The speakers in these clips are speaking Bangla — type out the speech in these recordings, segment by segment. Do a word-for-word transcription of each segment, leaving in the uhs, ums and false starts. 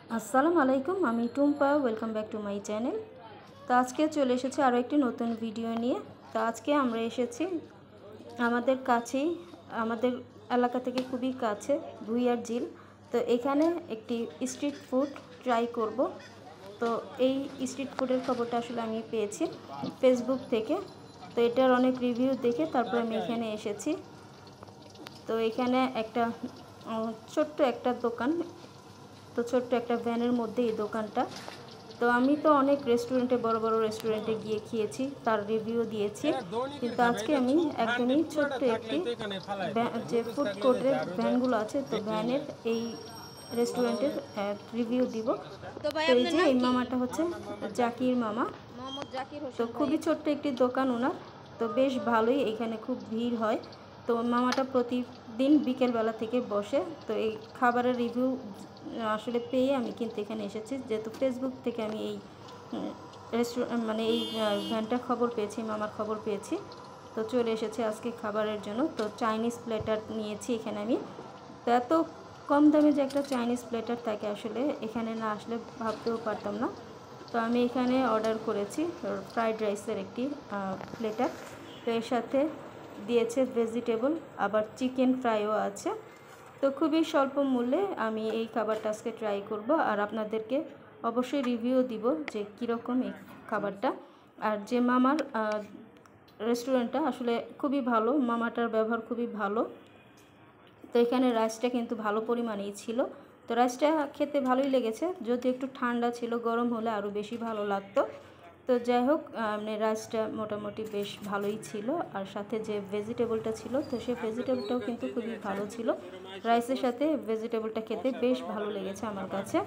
আসসালামু আলাইকুম, আমি Tumpa. Welcome back to my channel. তো আজকে চলে এসেছি আরও একটি নতুন ভিডিও নিয়ে। তো আজকে আমরা এসেছি আমাদের কাছেই, আমাদের এলাকা থেকে খুবই কাছে ভুইয়ার ঝিল। তো এখানে একটি স্ট্রিট ফুড ট্রাই করব। তো এই স্ট্রিট ফুডের খবরটা আসলে আমি পেয়েছি ফেসবুক থেকে। তো এটার অনেক রিভিউ দেখে তারপর আমি এখানে এসেছি। তো এখানে একটা ছোট্ট একটা দোকান, তো ছোট্ট একটা ভ্যানের মধ্যে এই দোকানটা। তো আমি তো অনেক রেস্টুরেন্টে, বড় বড় রেস্টুরেন্টে গিয়ে খেয়েছি, তার রিভিউ দিয়েছি, কিন্তু আজকে আমি একদমই ছোট্ট একটি যে ফুড কোর্টের ভ্যানগুলো আছে, তো ভ্যানের এই রেস্টুরেন্টের রিভিউ দিব। তো এই যে এই মামাটা হচ্ছে জাকির মামা। তো খুবই ছোট্ট একটি দোকান ওনার, তো বেশ ভালোই, এখানে খুব ভিড় হয়। তো মামাটা প্রতিদিন বিকেলবেলা থেকে বসে। তো এই খাবারের রিভিউ আসলে পেয়ে আমি কিন্তু এখানে এসেছি, যেহেতু ফেসবুক থেকে আমি এই রেস্টুরেন্ট মানে এই ভ্যানটার খবর পেয়েছি, মামার খবর পেয়েছি। তো চলে এসেছি আজকে খাবারের জন্য। তো চাইনিজ প্লেটার নিয়েছি এখানে আমি। তো এত কম দামে যে একটা চাইনিজ প্লেটার থাকে আসলে এখানে না আসলে ভাবতেও পারতাম না। তো আমি এখানে অর্ডার করেছি ফ্রাইড রাইসের একটি প্লেটার। তো এর সাথে দিয়েছে ভেজিটেবল, আবার চিকেন ফ্রাইও আছে। তো খুবই স্বল্প মূল্যে আমি এই খাবারটা আজকে ট্রাই করব, আর আপনাদেরকে অবশ্যই রিভিউ দিব যে কীরকম এই খাবারটা। আর যে মামার রেস্টুরেন্টটা আসলে খুবই ভালো, মামাটার ব্যবহার খুবই ভালো। তো এখানে রাইসটা কিন্তু ভালো পরিমাণেই ছিল। তো রাইসটা খেতে ভালোই লেগেছে, যদি একটু ঠান্ডা ছিল, গরম হলে আরও বেশি ভালো লাগতো। তো যাই হোক, মানে রাইসটা মোটামুটি বেশ ভালোই ছিল, আর সাথে যে ভেজিটেবলটা ছিল, তো সেই ভেজিটেবলটাও কিন্তু খুবই ভালো ছিল। রাইসের সাথে ভেজিটেবলটা খেতে বেশ ভালো লেগেছে আমার কাছে।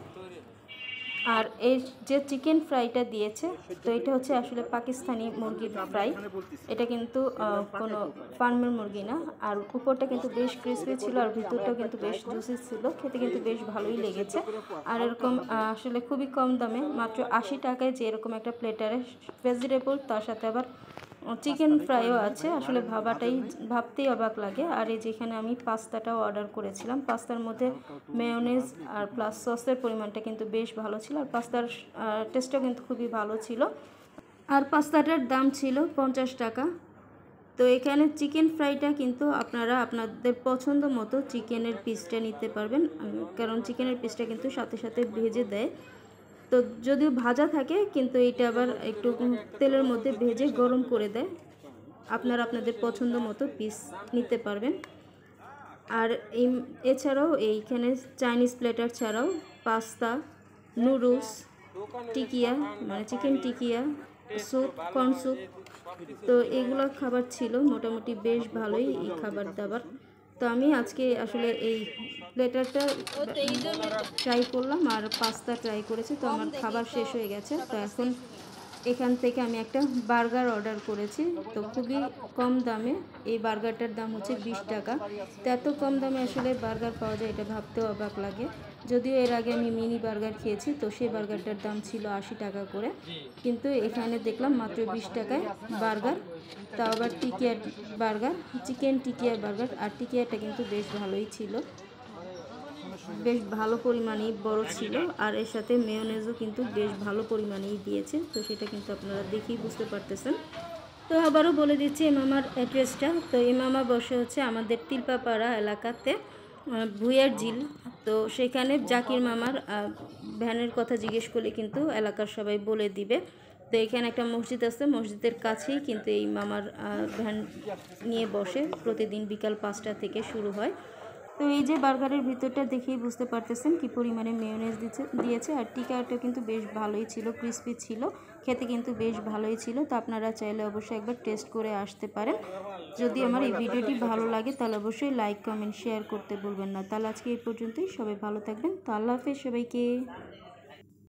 আর এই যে চিকেন ফ্রাইটা দিয়েছে, তো এটা হচ্ছে আসলে পাকিস্তানি মুরগির ফ্রাই। এটা কিন্তু কোনো ফার্মের মুরগি না। আর উপরটা কিন্তু বেশ ক্রিসপি ছিল, আর ভিতরটাও কিন্তু বেশ জুসি ছিল। খেতে কিন্তু বেশ ভালোই লেগেছে। আর এরকম আসলে খুবই কম দামে, মাত্র আশি টাকায় যে এরকম একটা প্লেটারে ভেজিটেবল, তার সাথে আবার চিকেন ফ্রাইও আছে, আসলে ভাবাটাই ভাবতেই অবাক লাগে। আর এই যেখানে আমি পাস্তাটাও অর্ডার করেছিলাম, পাস্তার মধ্যে মেয়োনেজ আর প্লাস সসের পরিমাণটা কিন্তু বেশ ভালো ছিল, আর পাস্তার টেস্টটাও কিন্তু খুবই ভালো ছিল। আর পাস্তাটার দাম ছিল পঞ্চাশ টাকা। তো এখানে চিকেন ফ্রাইটা কিন্তু আপনারা আপনাদের পছন্দ মতো চিকেনের পিসটা নিতে পারবেন, কারণ চিকেনের পিসটা কিন্তু সাথে সাথে ভেজে দেয়। তো যদিও ভাজা থাকে, কিন্তু এইটা আবার একটু তেলের মধ্যে ভেজে গরম করে দেয়। আপনারা আপনাদের পছন্দ মতো পিস নিতে পারবেন। আর এই এছাড়াও এইখানে চাইনিজ প্লেটার ছাড়াও পাস্তা, নুডলস, টিকিয়া মানে chicken tikia, soup, corn soup, তো এগুলো খাবার ছিল। মোটামুটি বেশ ভালোই এই খাবার দাবার। তো আমি আজকে আসলে এই প্লেটারটা ট্রাই করলাম, আর পাস্তা ট্রাই করেছি। তো আমার খাবার শেষ হয়ে গেছে। তো এখন এখান থেকে আমি একটা বার্গার অর্ডার করেছি। তো খুবই কম দামে, এই বার্গারটার দাম হচ্ছে বিশ টাকা। তো এত কম দামে আসলে বার্গার পাওয়া যায়, এটা ভাবতেও অবাক লাগে। যদিও এর আগে আমি মিনি বার্গার খেয়েছি, তো সেই বার্গারটার দাম ছিল আশি টাকা করে, কিন্তু এখানে দেখলাম মাত্র বিশ টাকায় বার্গার, তাও আবার tikia burger, chicken tikia burger. আর টিকিয়াটা কিন্তু বেশ ভালোই ছিল, বেশ ভালো পরিমাণেই বড় ছিল, আর এর সাথে মেয়োনেজও কিন্তু বেশ ভালো পরিমাণেই দিয়েছে। তো সেটা কিন্তু আপনারা দেখেই বুঝতে পারতেছেন। তো আবারও বলে দিচ্ছি এই মামার অ্যাড্রেসটা। তো এই মামা বসে হচ্ছে আমাদের তিলপাপাড়া এলাকাতে, ভুইয়ার ঝিল। তো সেখানে জাকির মামার ভ্যানের কথা জিজ্ঞেস করলে কিন্তু এলাকার সবাই বলে দিবে। তো এখানে একটা মসজিদ আছে, মসজিদের কাছেই কিন্তু এই মামার ভ্যান নিয়ে বসে, প্রতিদিন বিকাল পাঁচটা থেকে শুরু হয়। তো এই যে বার্গারের ভিতরটা দেখেই বুঝতে পারতেছেন কি পরিমাণে মেয়োনেজ দিচ্ছে দিয়েছে আর টিকাটা কিন্তু বেশ ভালোই ছিল, ক্রিস্পি ছিল, খেতে কিন্তু বেশ ভালোই ছিল। তো আপনারা চাইলে অবশ্যই একবার টেস্ট করে আসতে পারেন। যদি আমার এই ভিডিওটি ভালো লাগে তাহলে অবশ্যই লাইক, কমেন্ট, শেয়ার করতে ভুলবেন না। তাহলে আজকে এই পর্যন্তই, সবাই ভালো থাকবেন। তো আল্লাহ হাফেজ সবাইকে।